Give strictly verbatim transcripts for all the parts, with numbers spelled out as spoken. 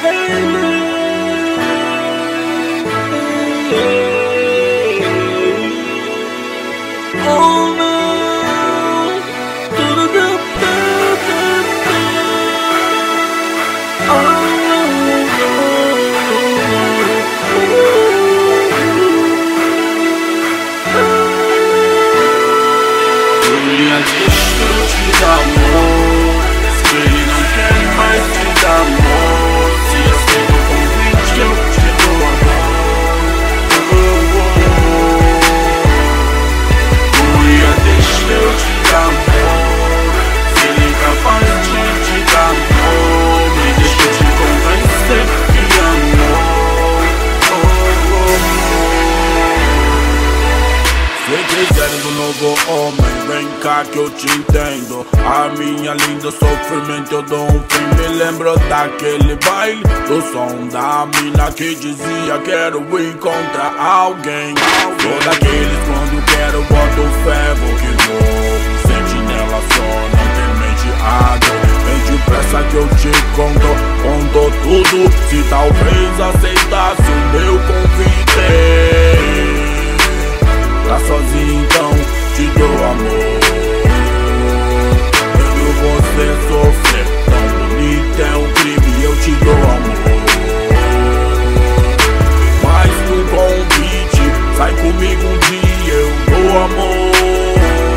Deixa eu te dar amor, se ele não quer mais te dar amor, se aceita o convite eu te dou amor. Oh, oh, oh. Ui, deixa eu te dar amor, se ele é incapaz de te dar amor, me deixa eu te convencer que amor. Oh, oh, oh. Se quiseres um novo homem, vem cá que eu te entendo. A minha linda sofrimento eu dou um fim. Me lembro daquele baile, do som da mina que dizia quero encontrar alguém. Sou daqueles quando quero boto fé, vou que vou. Sentinela só, não tem mente água. Vem depressa que eu te conto, conto tudo. Se talvez aceitasse o meu convite. Tá sozinho então, te dou amor. Vendo você sofrer, tão bonito é um crime, eu te dou amor. Mas no convite, sai comigo um dia, eu dou amor.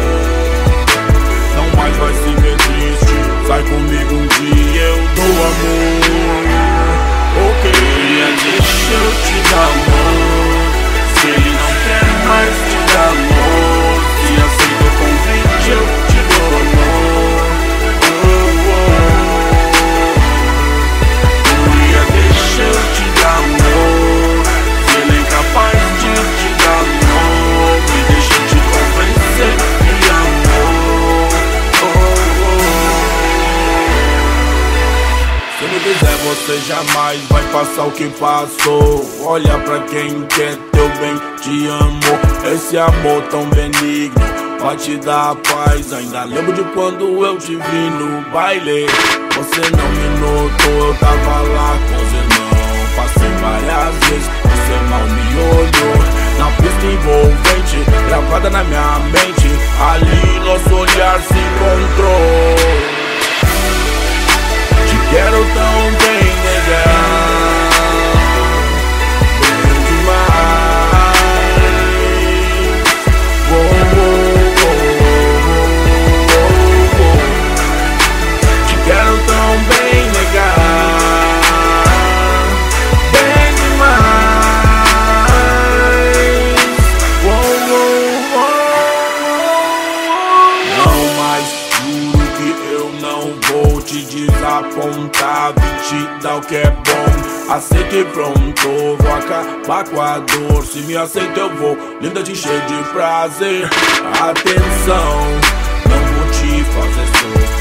Não mais vai se ver triste, sai comigo um dia, eu dou amor. Ok, deixa eu te dar amor, se ele não quer mais te dar amor, se aceita o convite eu te dou amor. Oh, oh, oh. Ui, deixa eu te dar amor, se ele é incapaz de te dar amor, me deixa te convencer que amor. Oh, oh. Se não quiser você jamais vai passar o que passou. Olha pra quem quer teu bem, te amo. Esse amor tão benigno vai te dar paz. Ainda lembro de quando eu te vi no baile. Você não me notou, eu tava lá com os irmãos. Passei várias vezes, você mal me olhou. Na pista envolvente, gravada na minha mente, ali nosso olhar se encontrou. Te quero tão bem, nega. Desapontar, vim te dar o que é bom. Aceita e pronto, vou acabar com a dor. Se me aceita eu vou, linda te encher de prazer. Atenção, não vou te fazer sofrer.